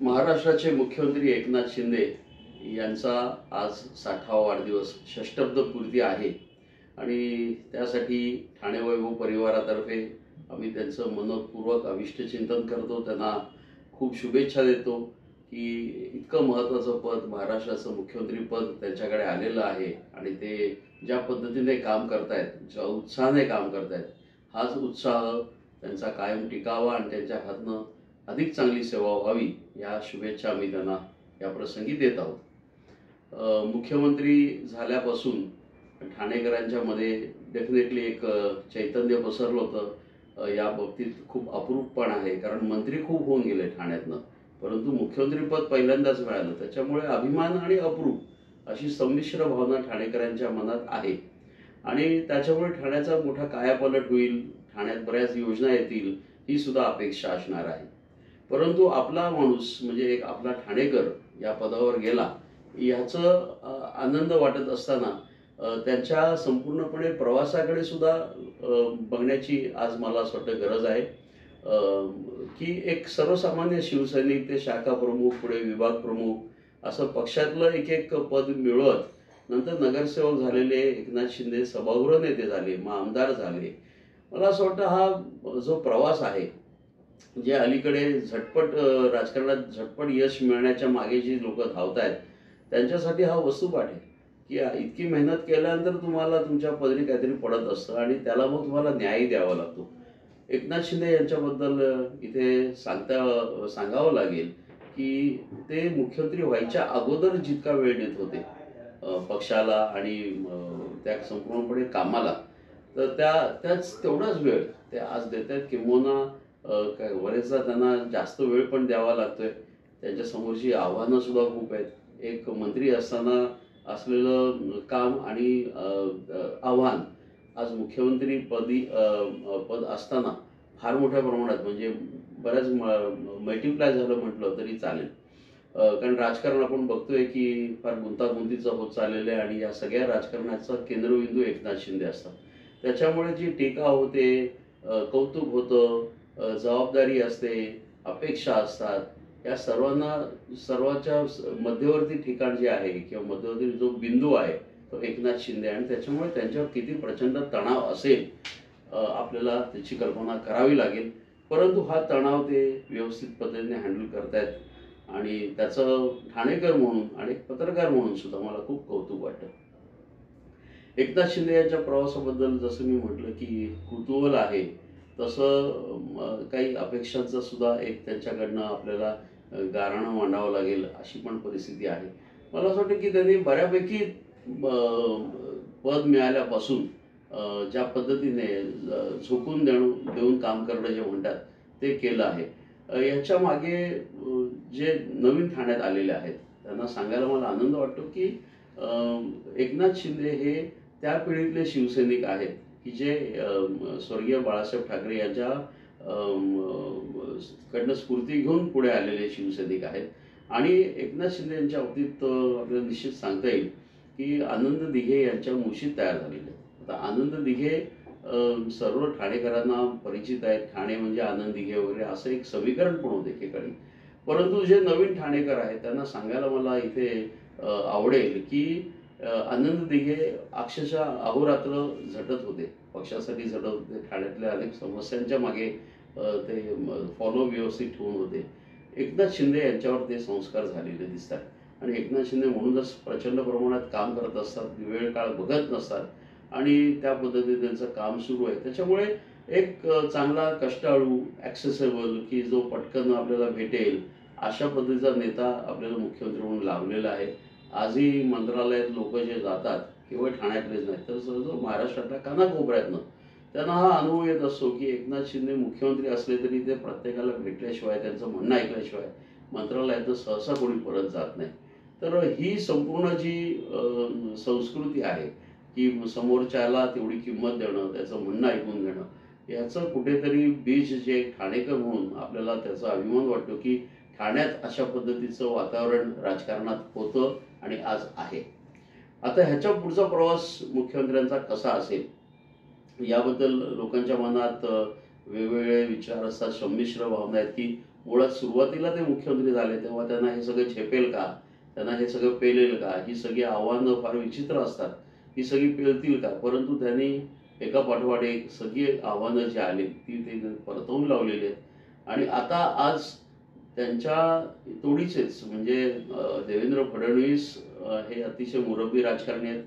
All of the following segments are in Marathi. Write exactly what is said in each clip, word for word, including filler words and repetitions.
महाराष्ट्राचे मुख्यमंत्री एकनाथ शिंदे यांचा आज साठावा वाढदिवस षष्टब्द पूर्ती आहे आणि त्यासाठी ठाणे वैभव परिवारातर्फे आम्ही त्यांचं मनपूर्वक अभिष्ट चिंतन करतो। त्यांना खूप शुभेच्छा देतो की इतकं महत्त्वाचं पद महाराष्ट्राचं मुख्यमंत्री पद त्यांच्याकडे आलेलं आहे आणि ते ज्या पद्धतीने काम करतायत, ज्या उत्साहाने काम करतायत, हाच उत्साह त्यांचा कायम टिकावा आणि त्यांच्या हातनं अधिक चांगली सेवा व्हावी या शुभेच्छा आम्ही त्यांना या प्रसंगी देत आहोत। मुख्यमंत्री झाल्यापासून ठाणेकरांच्या मध्ये डेफिनेटली एक चैतन्य पसरलं होतं। या बाबतीत खूप अप्रूपपण आहे, कारण मंत्री खूप होऊन गेले ठाण्यातनं, परंतु मुख्यमंत्रीपद पहिल्यांदाच मिळालं, त्याच्यामुळे अभिमान आणि अप्रूप अशी संमिश्र भावना ठाणेकरांच्या मनात आहे आणि त्याच्यामुळे ठाण्याचा मोठा कायापालट होईल, ठाण्यात बऱ्याच योजना येतील ही सुद्धा अपेक्षा असणार आहे। परंतु आपला माणूस म्हणजे एक आपला ठाणेकर या पदावर गेला याचं आनंद वाटत असताना त्यांच्या संपूर्णपणे प्रवासाकडे सुद्धा बघण्याची आज मला असं वाटतं गरज आहे की एक सर्वसामान्य शिवसैनिक ते शाखा प्रमुख, पुढे विभाग प्रमुख असं पक्षातलं एक एक पद मिळवत नंतर नगरसेवक झालेले एकनाथ शिंदे सभागृह नेते झाले, मग आमदार झाले। मला असं वाटतं हा जो प्रवास आहे, जे अलीकडे झटपट राजकारणात झटपट यश मिळण्याच्या मागे जी लोक धावत आहेत त्यांच्यासाठी हा वस्तुपाठ आहे की इतकी मेहनत केल्यानंतर तुम्हाला तुमच्या पदरी काहीतरी पडत असतं आणि त्याला मग तुम्हाला न्याय द्यावा लागतो। एकनाथ शिंदे यांच्याबद्दल इथे सांगता सांगावं लागेल की ते मुख्यमंत्री व्हायच्या अगोदर जितका वेळ देत होते पक्षाला आणि त्या संपूर्णपणे कामाला, तर त्या त्याच तेवढाच वेळ ते आज देत आहेत। किंबहुना काय बरेचदा त्यांना जास्त वेळ पण द्यावा लागतोय, त्यांच्या समोरची आव्हानं सुद्धा खूप आहेत। एक मंत्री असताना असलेलं काम आणि आव्हान आज मुख्यमंत्री पदी पद असताना फार मोठ्या प्रमाणात म्हणजे बऱ्याच मल्टिप्लाय झालं म्हटलं तरी चालेल, कारण राजकारण आपण बघतोय की फार गुंतागुंतीचं होत चाललेलं आहे आणि या सगळ्या राजकारणाचा केंद्रबिंदू एकनाथ शिंदे असतात। त्याच्यामुळे जी टीका होते, कौतुक होतं, जबाबदारी असते, अपेक्षा असतात, या सर्वांना सर्वांच्या मध्यवर्ती ठिकाण जे आहे किंवा मध्यवर्ती जो बिंदू आहे तो एकनाथ शिंदे, आणि त्याच्यामुळे त्यांच्यावर किती प्रचंड तणाव असेल आपल्याला त्याची कल्पना करावी लागेल। परंतु हा तणाव ते व्यवस्थित पद्धतीने हँडल करतायत आणि त्याचं ठाणेकर म्हणून आणि पत्रकार म्हणून सुद्धा मला खूप कौतुक वाटतं। एकनाथ शिंदे यांच्या प्रवासाबद्दल जसं मी म्हटलं की कुतूहल आहे, तसं काही अपेक्षांचं सुद्धा एक त्यांच्याकडनं आपल्याला गाऱ्हाणं मांडावं लागेल अशी पण परिस्थिती आहे। मला असं वाटतं की त्यांनी बऱ्यापैकी पद मिळाल्यापासून ज्या पद्धतीने झोकून देऊन देऊन काम करणं जे म्हणतात ते केलं आहे। याच्या मागे जे नवीन ठाण्यात आलेले आहेत त्यांना सांगायला मला आनंद वाटतो की एकनाथ शिंदे हे त्या पिढीतले शिवसैनिक आहेत की जे स्वर्गीय बाळासाहेब ठाकरे यांच्या कडनं स्फूर्ती घेऊन पुढे आलेले शिवसैनिक आहेत। आणि एकनाथ शिंदे यांच्या बाबतीत आपल्याला निश्चित सांगता येईल की आनंद दिघे यांच्या मुशीत तयार झालेले आहेत। आता आनंद दिघे सर्व ठाणेकरांना परिचित आहेत, ठाणे म्हणजे आनंद दिघे वगैरे असं एक समीकरण पण होते एकेकाळी। परंतु जे नवीन ठाणेकर आहेत त्यांना सांगायला मला इथे आवडेल की आनंद दिघे अक्षरशः अहोरात्र झटत होते, पक्षासाठी झटत होते, ठाण्यातल्या अनेक समस्यांच्या मागे ते फॉलो व्यवस्थित ठेवून होते। एकनाथ शिंदे यांच्यावर ते संस्कार झालेले दिसतात आणि एकनाथ शिंदे म्हणूनच प्रचंड प्रमाणात काम करत असतात, वेळ काळ बघत नसतात आणि त्या पद्धतीने त्यांचं काम सुरू आहे। त्याच्यामुळे एक चांगला कष्टाळू, ॲक्सेसेबल की जो पटकन आपल्याला भेटेल अशा पद्धतीचा नेता आपल्याला मुख्यमंत्री म्हणून लाभलेला आहे। आजही मंत्रालयात लोक जे जातात केवळ ठाण्यातलेच नाही तर सर्व महाराष्ट्रातल्या कानाकोपऱ्यातनं त्यांना हा अनुभव येत असतो की एकनाथ शिंदे मुख्यमंत्री असले तरी ते प्रत्येकाला भेटल्याशिवाय, त्यांचं म्हणणं ऐकल्याशिवाय मंत्रालयातनं सहसा कोणी परत जात नाही। तर ही संपूर्ण जी संस्कृती आहे की समोरच्याला तेवढी किंमत देणं, त्याचं म्हणणं ऐकून घेणं, याचं कुठेतरी बीज जे ठाणेकर म्हणून आपल्याला त्याचा अभिमान वाटतो की ठाण्यात अशा पद्धतीचं वातावरण राजकारणात होतं आणि आज आहे। आता ह्याच्या पुढचा प्रवास मुख्यमंत्र्यांचा कसा असेल याबद्दल लोकांच्या मनात वेगवेगळे विचार असतात, संमिश्र भावना आहेत की मुळात सुरुवातीला ते मुख्यमंत्री झाले तेव्हा त्यांना हे सगळं झेपेल का, त्यांना हे सगळं पेलेल का, ही सगळी आव्हानं फार विचित्र असतात, ही सगळी पेलतील का. परंतु त्यांनी एका पाठोपाठ एक सगळी आव्हानं जी आली ती ते परतवून लावलेली आहेत. आणि आता आज त्यांच्या तोडीचेच म्हणजे देवेंद्र फडणवीस हे अतिशय मुरब्बी राजकारणी आहेत.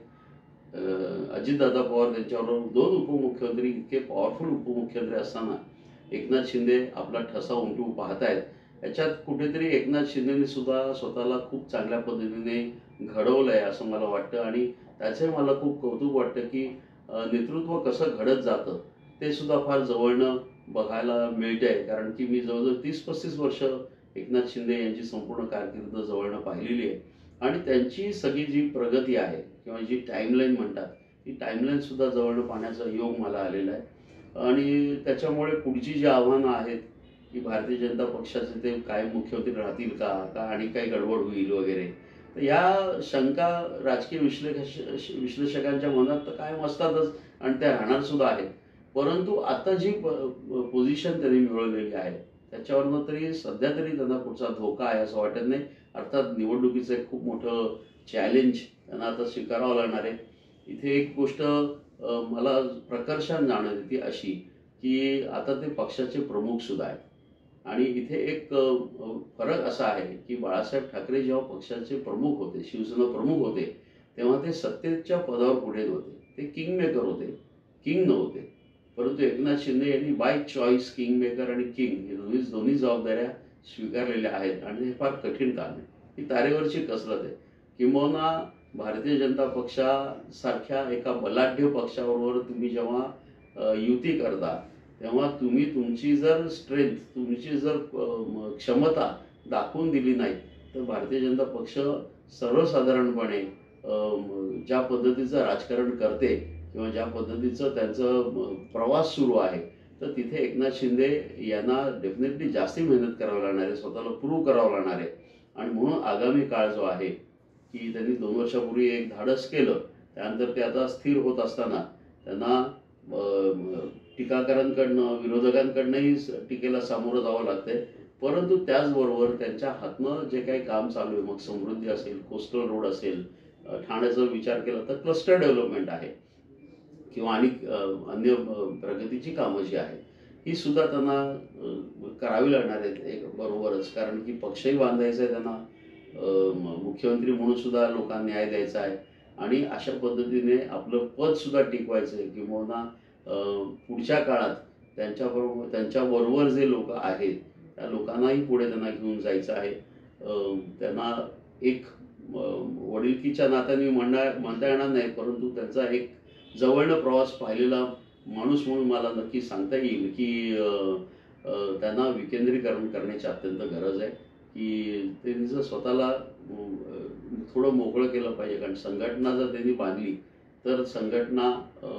अजितदादा पवार त्यांच्याबरोबर दोन उपमुख्यमंत्री इतके पॉवरफुल उपमुख्यमंत्री असताना एकनाथ शिंदे आपला ठसा उमटू पाहतायत. याच्यात कुठेतरी एकनाथ शिंदेने सुद्धा स्वतःला खूप चांगल्या पद्धतीने घडवलंय असं मला वाटतं. आणि त्याचे मला खूप कौतुक वाटतं की नेतृत्व कसं घडत जातं ते सुद्धा फार जवळनं बघायला मिळतंय. कारण की मी जवळजवळ तीस पस्तीस वर्ष एकनाथ शिंदे यांची संपूर्ण कारकीर्द जवळनं पाहिलेली आहे. आणि त्यांची सगळी जी प्रगती आहे किंवा जी टाईमलाईन म्हणतात ती टाईमलाईन सुद्धा जवळनं पाहण्याचा योग मला आलेला आहे. आणि त्याच्यामुळे पुढची जी आव्हानं आहेत की भारतीय जनता पक्षाचे ते कायम मुख्यमंत्री राहतील का का आणि काही गडबड होईल वगैरे, तर या शंका राजकीय विश्लेष विश्लेषकांच्या मनात तर कायम असतातच आणि त्या राहणार सुद्धा आहेत. परंतु आता जी पोझिशन त्यांनी मिळवलेली आहे त्याच्यावरनं तरी सध्या तरी त्यांना पुढचा धोका आहे असं वाटत नाही. अर्थात निवडणुकीचं एक खूप मोठं चॅलेंज त्यांना आता स्वीकारावं लागणार आहे. इथे एक गोष्ट मला प्रकर्षाने जाणवते ती अशी की आता ते पक्षाचे प्रमुख सुद्धा आहेत. आणि इथे एक फरक असा आहे की बाळासाहेब ठाकरे जेव्हा पक्षाचे प्रमुख होते, शिवसेना प्रमुख होते, तेव्हा ते सत्तेच्या पदावर पुढे नव्हते, ते किंग मेकर होते, किंग नव्हते. परंतु एकनाथ शिंदे यांनी बाय चॉईस किंग मेकर आणि किंग हे दोन्ही दोन्ही जबाबदाऱ्या स्वीकारलेल्या आहेत. आणि हे फार कठीण काम आहे, ही तारेवरची कसरत आहे. किंबहुना भारतीय जनता पक्षासारख्या एका बलाढ्य पक्षाबरोबर तुम्ही जेव्हा युती करता तेव्हा तुम्ही तुमची जर स्ट्रेंथ, तुमची जर क्षमता दाखवून दिली नाही तर भारतीय जनता पक्ष सर्वसाधारणपणे ज्या पद्धतीचं राजकारण करते किंवा ज्या पद्धतीचं त्यांचं प्रवास सुरू आहे तर तिथे एकनाथ शिंदे यांना डेफिनेटली जास्ती मेहनत करावी लागणार आहे, स्वतःला प्रूव्ह करावं लागणार आहे. आणि म्हणून आगामी काळ जो आहे की त्यांनी दोन वर्षापूर्वी एक धाडस केलं, त्यानंतर ते आता स्थिर होत असताना त्यांना टीकाकारांकडनं विरोधकांकडनंही टीकेला सामोरं जावं लागतंय. परंतु त्याचबरोबर त्यांच्या हातनं जे काही काम चालू आहे, मग समृद्धी असेल, कोस्टल रोड असेल, ठाण्याचा विचार केला तर क्लस्टर डेव्हलपमेंट आहे किंवा आणि अन्य प्रगतीची कामं जी आहेत ही सुद्धा त्यांना करावी लागणार आहेत एक बरोबरच. कारण की पक्षही बांधायचा आहे त्यांना, मुख्यमंत्री म्हणून सुद्धा लोकांना न्याय द्यायचा आहे आणि अशा पद्धतीने आपलं पद सुद्धा टिकवायचं आहे. किंवा पुढच्या काळात त्यांच्याबरोबर त्यांच्याबरोबर जे लोक आहेत त्या लोकांनाही पुढे त्यांना घेऊन जायचं आहे. त्यांना एक वडिलकीच्या नात्याने म्हणा म्हणता येणार नाही, परंतु त्यांचा एक जवळनं प्रवास पाहिलेला माणूस म्हणून मला नक्की सांगता येईल की त्यांना विकेंद्रीकरण करण्याची अत्यंत गरज आहे. की त्यांनी जर स्वतःला थोडं मोकळं केलं पाहिजे. कारण संघटना जर त्यांनी बांधली तर संघटना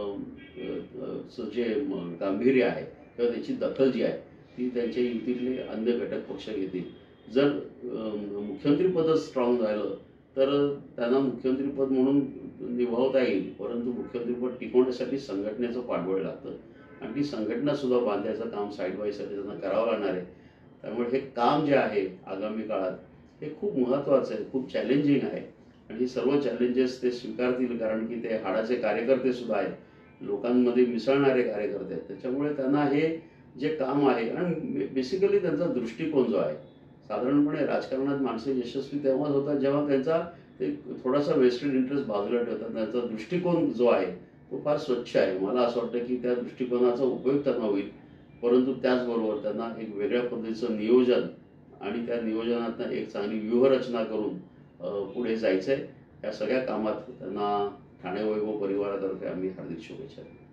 जे गांभीर्य आहे किंवा त्याची दखल जी आहे ती त्यांच्या युतीतले अन्य घटक पक्ष घेतील. जर मुख्यमंत्रीपदच स्ट्रॉंग झालं तर त्यांना मुख्यमंत्रीपद म्हणून निभावता येईल, परंतु मुख्यमंत्रीपद टिकवण्यासाठी संघटनेचं पाठबळ लागतं आणि ती संघटना सुद्धा बांधायचं काम साईड बाय साईड त्यांना करावं लागणार आहे. त्यामुळे हे काम जे आहे आगामी काळात हे खूप महत्त्वाचं आहे, खूप चॅलेंजिंग आहे. आणि हे सर्व चॅलेंजेस ते स्वीकारतील कारण की ते हाडाचे कार्यकर्ते सुद्धा आहेत, लोकांमध्ये मिसळणारे कार्यकर्ते आहेत. त्याच्यामुळे त्यांना हे जे काम आहे आणि बेसिकली त्यांचा दृष्टिकोन जो आहे, साधारणपणे राजकारणात माणसं यशस्वी तेव्हाच होतात जेव्हा त्यांचा ते थोडासा वेस्टेड इंटरेस्ट बाजूला ठेवतात. त्यांचा दृष्टिकोन जो आहे तो फार स्वच्छ आहे. मला असं वाटतं की त्या दृष्टिकोनाचा उपयोग त्यांना होईल. परंतु त्याचबरोबर त्यांना एक वेगळ्या पद्धतीचं नियोजन आणि त्या नियोजनातनं एक चांगली व्यूहरचना करून पुढे जायचं आहे. या सगळ्या कामात त्यांना ठाणे वैभव परिवारातर्फे आम्ही हार्दिक शुभेच्छा देतो.